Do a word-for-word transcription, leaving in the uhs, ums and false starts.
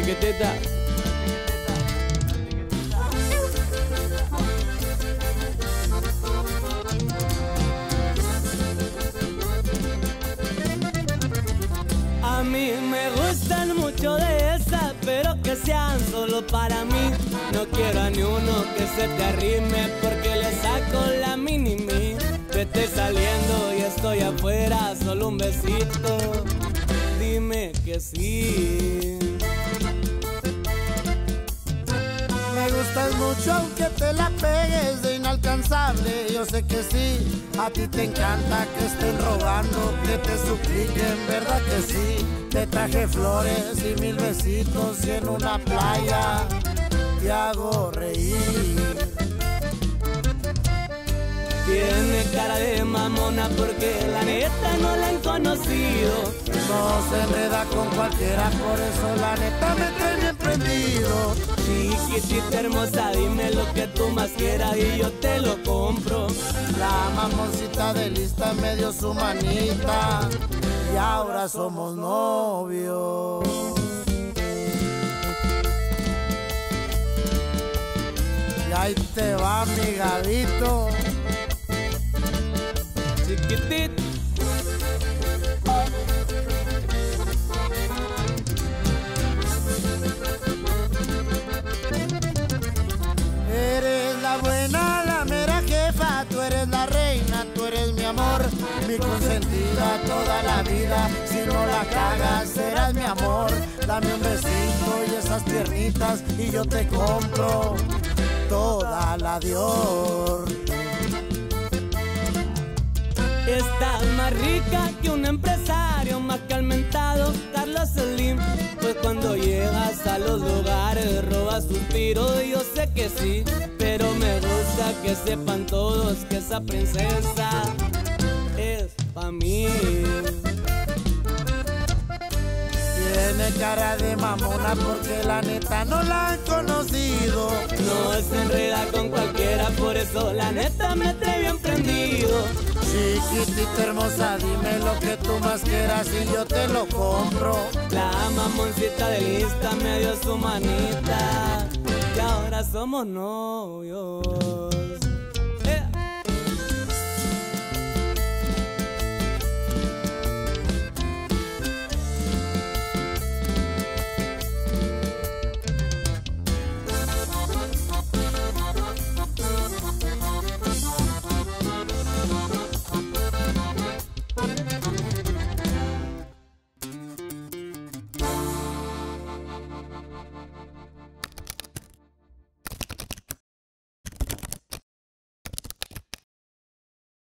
Chiquitita. A mí me gustan mucho de esas, pero que sean solo para mí. No quiero a ni uno que se te arrime, porque le saco la mini-mi. Vete saliendo y estoy afuera, solo un besito, dime que sí. Me gustas mucho aunque te la pegues de inalcanzable, yo sé que sí. A ti te encanta que estén rogando, que te supliquen, verdad que sí. Te traje flores y mil besitos y en una playa te hago reír. Tiene cara de mamona porque la neta no la han conocido. No se enreda con cualquiera, por eso la neta me trae bien prendido. Chiquitita hermosa, dime lo que tú más quieras y yo te lo compro. La mamoncita de lista me dio su manita y ahora somos novios. Y ahí te va mi Gabito. Chiquitita. Eres la buena, la mera jefa, tú eres la reina, tú eres mi amor, mi consentida toda la vida. Si no la cagas, serás mi amor. Dame un besito y esas piernitas y yo te compro toda la Dior. Está más rica que un empresario, más que al mentado Carlos Slim. Pues cuando llegas a los lugares robas suspiros, yo sé que sí. Pero me gusta que sepan todos que esa princesa es pa' mí. Tiene cara de mamona porque la neta no la han conocido. No se enreda con cualquiera, por eso la neta me trae bien prendido. Chiquitita hermosa, dime lo que tú más quieras y yo te lo compro. La mamoncita de lista me dio su manita y ahora somos novios.